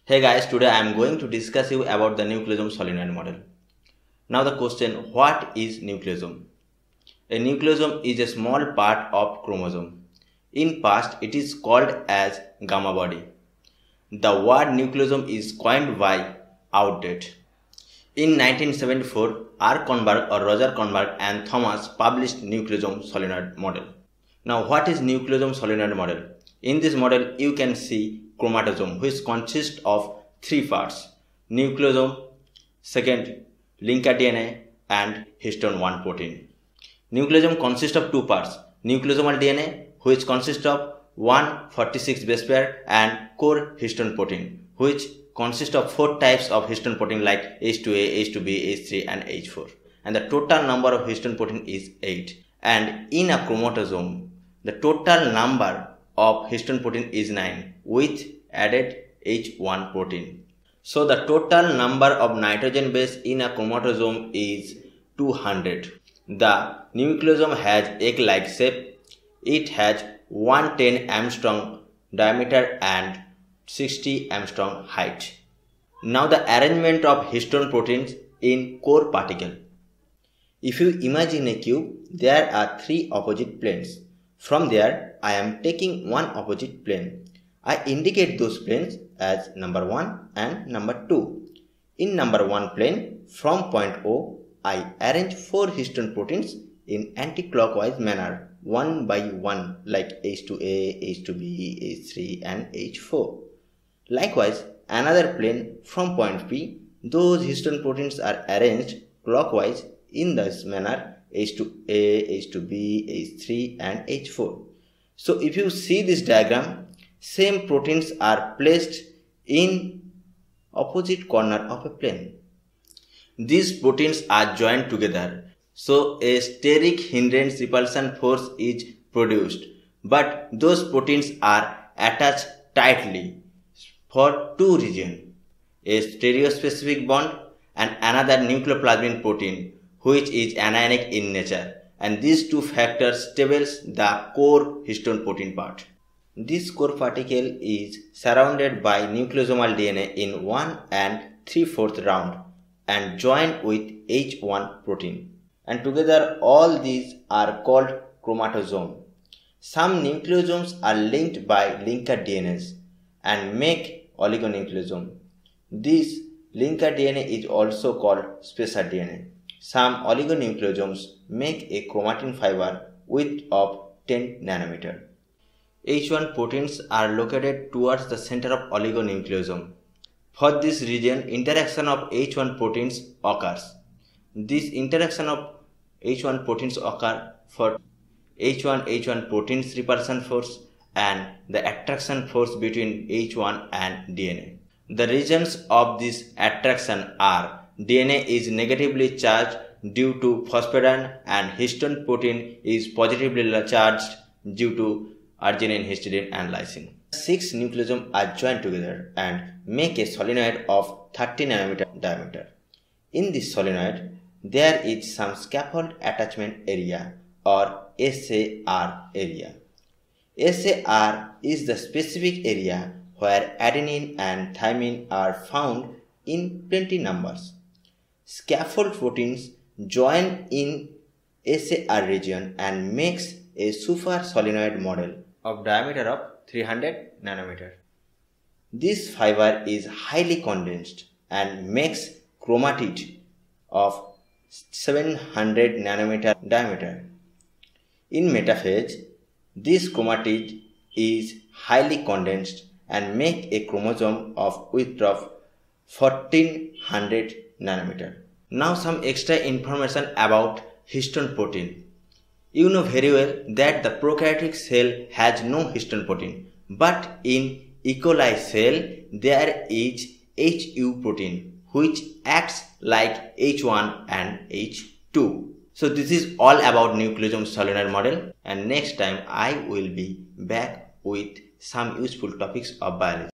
Hey guys, today I am going to discuss you about the nucleosome solenoid model. Now the question, what is nucleosome? A nucleosome is a small part of chromosome. In past, it is called as gamma body. The word nucleosome is coined by Outdet. In 1974, Roger Kornberg and Thomas published Nucleosome Solenoid model. Now, what is Nucleosome Solenoid model? In this model, you can see chromatosome, which consists of three parts: nucleosome, second linker DNA, and histone 1 protein. Nucleosome consists of two parts: nucleosomal DNA, which consists of 146 base pair, and core histone protein, which consists of 4 types of histone protein like H2A, H2B, H3 and H4. And the total number of histone protein is 8. And in a chromosome, the total number of histone protein is 9 with added H1 protein. So the total number of nitrogen base in a chromosome is 200. The nucleosome has egg-like shape. It has 110 angstrom diameter and 60 angstrom height. Now the arrangement of histone proteins in core particle. If you imagine a cube, there are 3 opposite planes. From there, I am taking one opposite plane. I indicate those planes as number 1 and number 2. In number 1 plane, from point O, I arrange 4 histone proteins in anti-clockwise manner, one by one, like H2A, H2B, H3 and H4. Likewise, another plane from point P, those histone proteins are arranged clockwise in this manner, H2A, H2B, H3 and H4. So if you see this diagram, same proteins are placed in opposite corner of a plane. These proteins are joined together, so a steric hindrance repulsion force is produced, but those proteins are attached tightly for 2 regions, a stereospecific bond and another nucleoplasmin protein, which is anionic in nature, and these 2 factors stabilize the core histone protein part. This core particle is surrounded by nucleosomal DNA in 1 and 3/4 round and joined with H1 protein. And together all these are called chromatosome. Some nucleosomes are linked by linker DNAs and make oligonucleosome. This linker DNA is also called spacer DNA. Some oligonucleosomes make a chromatin fiber width of 10 nanometer. H1 proteins are located towards the center of oligonucleosome. For this region, interaction of H1 proteins occurs. This interaction of H1 proteins occur for H1 proteins repulsion force and the attraction force between H1 and DNA. The regions of this attraction are: DNA is negatively charged due to phosphodine and histone protein is positively charged due to arginine, histidine and lysine. 6 nucleosomes are joined together and make a solenoid of 30 nanometer diameter. In this solenoid, there is some scaffold attachment area or SAR area. SAR is the specific area where adenine and thymine are found in plenty numbers. Scaffold proteins join in SAR region and makes a super solenoid model of diameter of 300 nanometer. This fiber is highly condensed and makes chromatid of 700 nanometer diameter. In metaphase, this chromatid is highly condensed and make a chromosome of width of 1400 nanometer. Now some extra information about histone protein. You know very well that the prokaryotic cell has no histone protein, but in E. coli cell there is HU protein which acts like H1 and H2. So this is all about nucleosome solenoid model, and next time I will be back with some useful topics of biology.